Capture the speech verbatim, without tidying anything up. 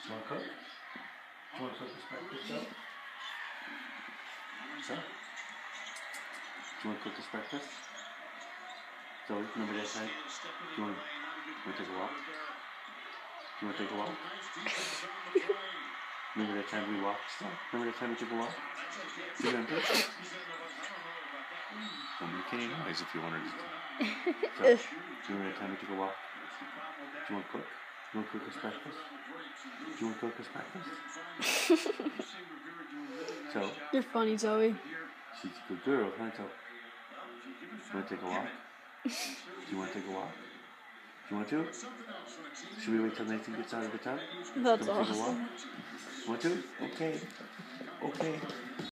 Do you want to cook? Do you want to cook this breakfast, Joe? Joe? Do you want to cook this breakfast? Zoe, remember that time? Do you want to, want to take a walk? Do you want to take a walk? Remember that time we walked stuff? Remember that time we took a walk? Do you remember? Don't make any noise if you wanted to. So, do you remember that time we took a walk? Do you want to cook? Do you want to cook us breakfast? Do you want to cook us breakfast? So, you're funny, Zoe. She's a good girl, huh, Zoe? Do you want to take a walk? Do you want to take a walk? Do you want to? Should we wait till Nathan gets out of the tub? That's Come awesome. Take a walk? Want to? Okay. Okay.